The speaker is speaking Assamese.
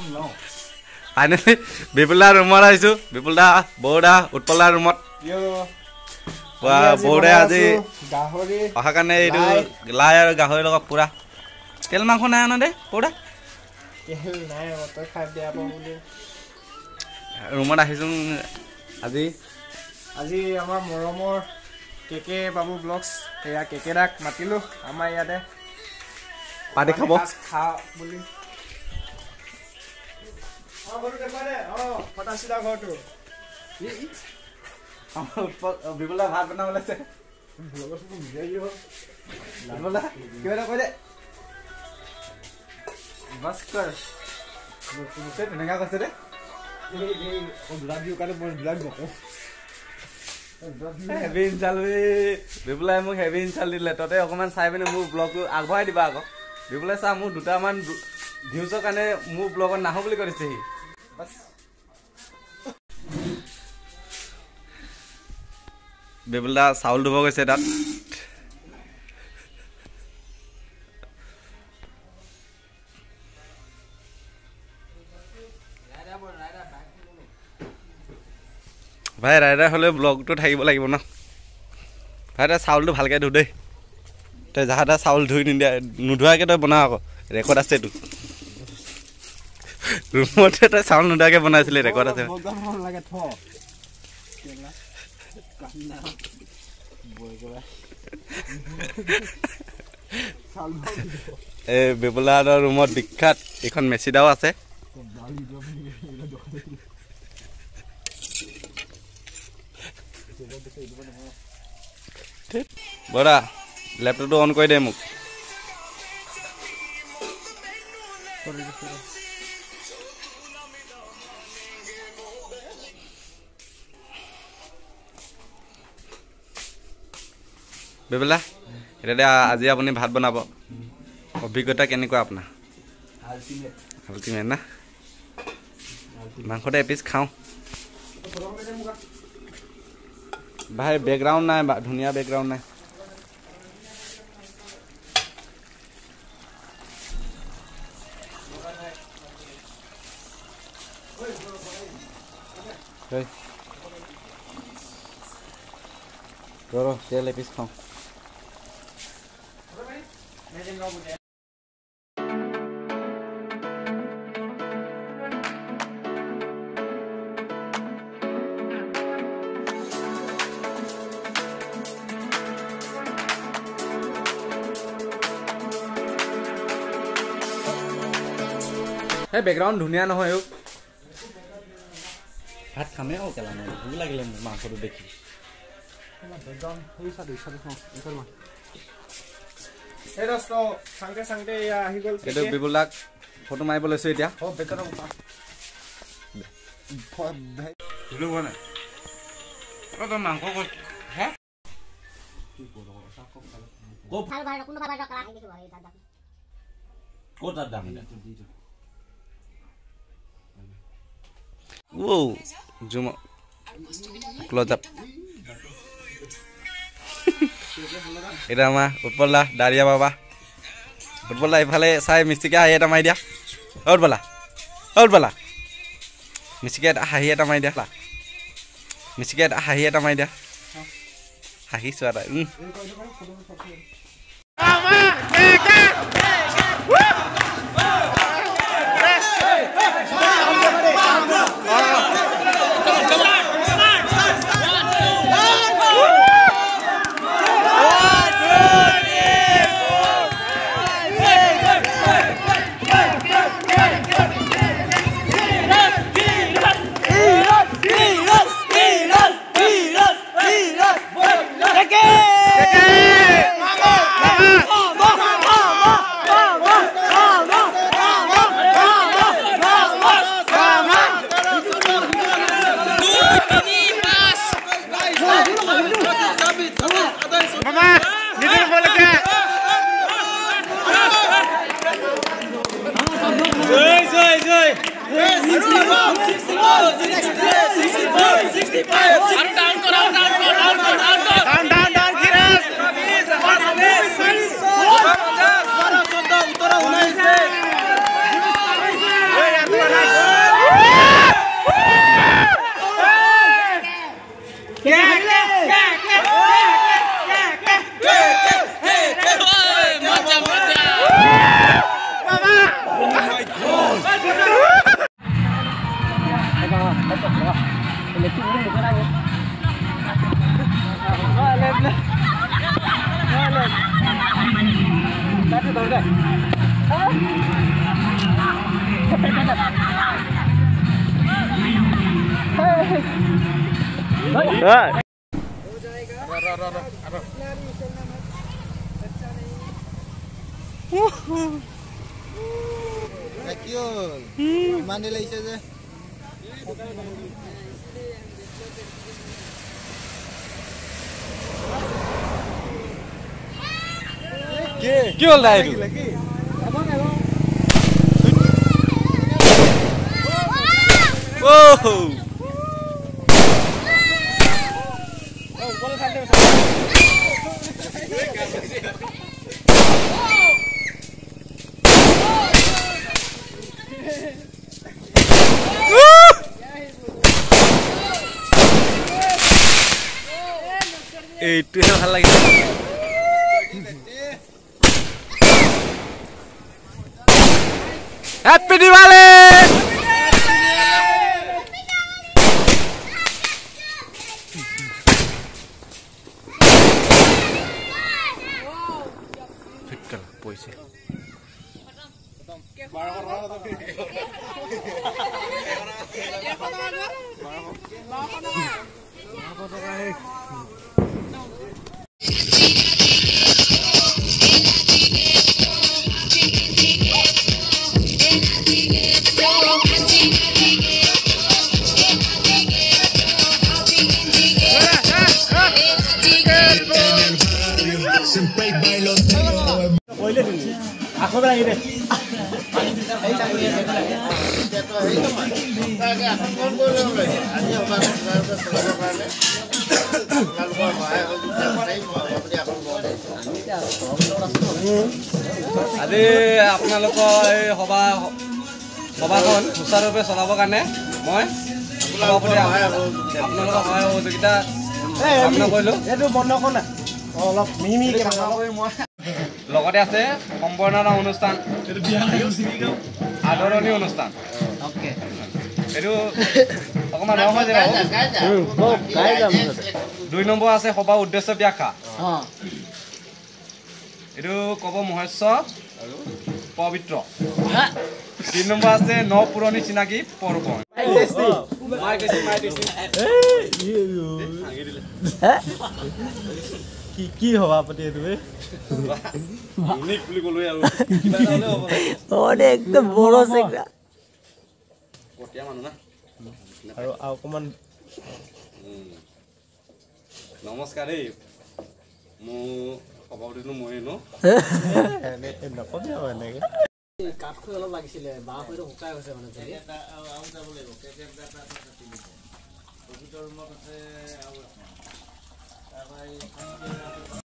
ফাইনেলি বিপুলদা ৰুমত আহিছোঁ বিপুলদা বৌদা উৎপলদা ৰুমত বৌদে আজি অহা কাৰণে এইটো লাই আৰু গাহৰি লগত পুৰা তেল মাংস নাই অনা দেই বৌদা ৰুমত আহিছোঁ আজি আমাৰ মৰমৰ কেকে বাবু ব্লগছ এয়া কেকেদাক মাতিলোঁ আমাৰ ইয়াতে পাৰ্টি খাব বুলি বিপুলা ভাত বনাব লাগিছে তেনেকা কৈছে দে হেভি ইনচাল বিপুলাই মোক হেভি ইনচাল দিলে ততে অকণমান চাই পিনে মোৰ ব্লগটো আগবঢ়াই দিবা আকৌ বিপুলাই চা মোৰ দুটামান ভিউজৰ কাৰণে মোৰ ব্লগত নাহো বুলি কৰিছে সি বিপুলদা চাউল ধুব গৈছে তাত ভাই ৰাইডাৰ হ'লে ব্লগটো থাকিব লাগিব ন ভাই তই চাউলটো ভালকৈ ধু দেই তই যাহা তাহ চাউল ধুই নিদিয়া নোধোৱাকৈ তই বনাও আকৌ ৰেকৰ্ড আছে তোৰ ৰুমতে তই চাউল নোধোৱাকৈ বনাইছিলি ৰেকৰ্ড আছে এই বিপুলাহঁতৰ ৰুমত বিখ্যাত এইখন মেচিদাও আছে বৰা লেপটপটো অন কৰি দে মোক বিপুলা এতিয়া আজি আপুনি ভাত বনাব অভিজ্ঞতা কেনেকুৱা আপোনাৰ আল্টিমেট না মাংসতে এপিচ খাওঁ ভাই বেকগ্ৰাউণ্ড নাই ধুনীয়া বেকগ্ৰাউণ্ড নাই তেল এপিচ খাওঁ এই বেকগ্ৰাউণ্ড ধুনীয়া নহয় ভাত খামেই আৰু কেলা মই ভোক লাগিলে মোক মাংসটো দেখি বিপুলাক ফটো মাৰিব লৈছো এতিয়া মাংস ক্লোজ আপ এটা আমাৰ উৎপলদা দাৰিয়া বাবা উৎপলদা ইফালে চাই মিষ্টিকে হাঁহি এটা মাৰি দিয়া উৎপলা মিষ্টিকে এটা হাঁহি এটা মাৰি দিয়া মিষ্টিকে এটা হাঁহি এটা মাৰি দিয়া হাঁহিছো এটা Mandi লাগিছে যে কি হল দাই এইটোহে ভাল লাগিছে হ্যাপি দিৱালী ফিটকাল পইছে আজি আপোনালোকৰ এই সভাখন সুচাৰুৰূপে চলাবৰ কাৰণে মই আপোনালোকৰ সহায় সহযোগিতা কামনা কৰিলোঁ। লগতে আছে সম্বৰ্ধনা অনুষ্ঠান, আদৰণি অনুষ্ঠান। এইটো অকণমান ৰং হৈ যাব। 2 নম্বৰ আছে সভা উদ্দেশ্য ব্যাখ্যা। এইটো ক'ব মহেশ্ব পবিত্ৰ। 3 নম্বৰ আছে ন পুৰণি চিনাকি পৰ্ব। কি সভাপতি এইটো বুলি ক'লো আৰু একদম বড় চেগৰা কটীয়া মানুহ না আৰু অকণমান নমস্কাৰ দেই। মোৰ সভাপতিটো ময়ে নকবি আৰু এনেকে কাঠখন অলপ লাগিছিলে বাঁহ সৈতে শুকাই গৈছে মানে